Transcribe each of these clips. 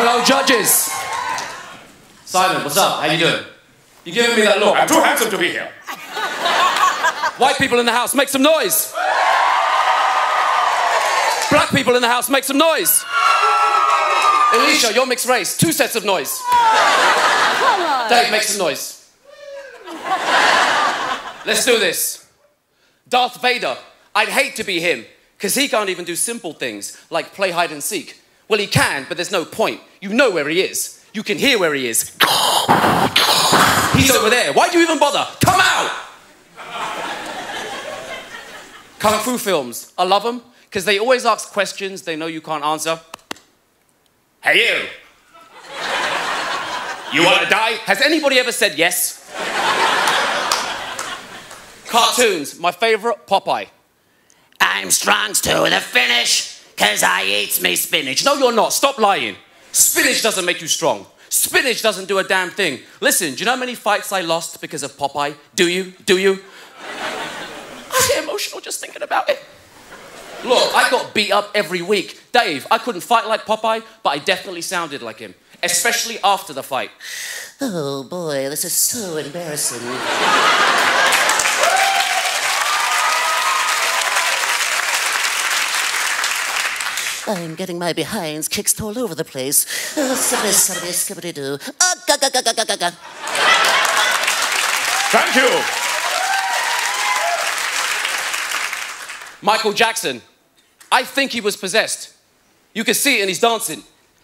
Hello, judges. Simon, what's up? How you doing? You giving me that look? I'm too handsome to be here. White people in the house, make some noise. Black people in the house, make some noise. Alicia, you're mixed race. 2 sets of noise. Come on. Dave, make some noise. Let's do this. Darth Vader. I'd hate to be him, because he can't even do simple things like play hide and seek. Well, he can, but there's no point. You know where he is. You can hear where he is. He's over there. Why do you even bother? Come out! Kung Fu films. I love them, because they always ask questions they know you can't answer. Hey, you! You want to die? Has anybody ever said yes? Cartoons. My favorite, Popeye. I'm strong to the finish, cause I eats me spinach. No, you're not. Stop lying. Spinach doesn't make you strong. Spinach doesn't do a damn thing. Listen, do you know how many fights I lost because of Popeye? Do you? Do you? I get emotional just thinking about it. Look, I got beat up every week. Dave, I couldn't fight like Popeye, but I definitely sounded like him. Especially after the fight. Oh boy, this is so embarrassing. I'm getting my behinds kicked all over the place. Oh, skibbity-doo. Oh, ga-ga-ga-ga-ga-ga. Thank you. Michael Jackson. I think he was possessed. You can see it and he's dancing.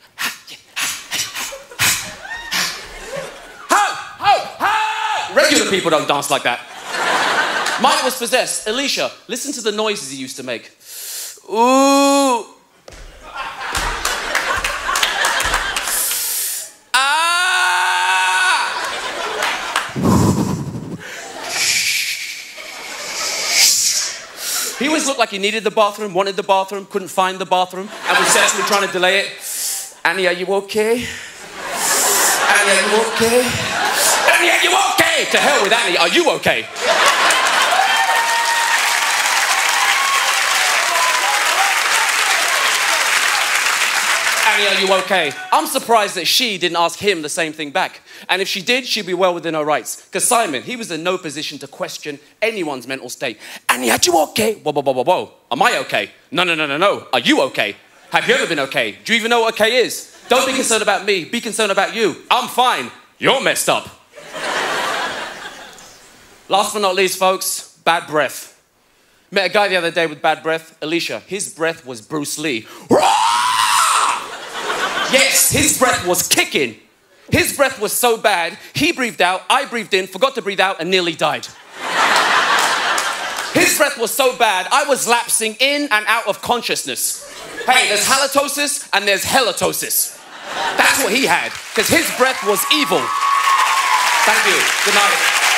Regular people don't dance like that. Mike was possessed. Alicia, listen to the noises he used to make. Ooh. He always looked like he needed the bathroom, wanted the bathroom, couldn't find the bathroom, and was desperately trying to delay it. Annie, are you okay? Annie, are you okay? Annie, are you okay? To hell with Annie, are you okay? Annie, are you okay? I'm surprised that she didn't ask him the same thing back. And if she did, she'd be well within her rights. Because Simon, he was in no position to question anyone's mental state. Annie, are you okay? Whoa, whoa, whoa, whoa, whoa. Am I okay? No, no, no, no, no. Are you okay? Have you ever been okay? Do you even know what okay is? Don't be concerned about me. Be concerned about you. I'm fine. You're messed up. Last but not least, folks, bad breath. Met a guy the other day with bad breath. Alicia, his breath was Bruce Lee. Yes, his breath was kicking. His breath was so bad, he breathed out, I breathed in, forgot to breathe out, and nearly died. His breath was so bad, I was lapsing in and out of consciousness. Hey, there's halitosis and there's helitosis. That's what he had, because his breath was evil. Thank you. Good night.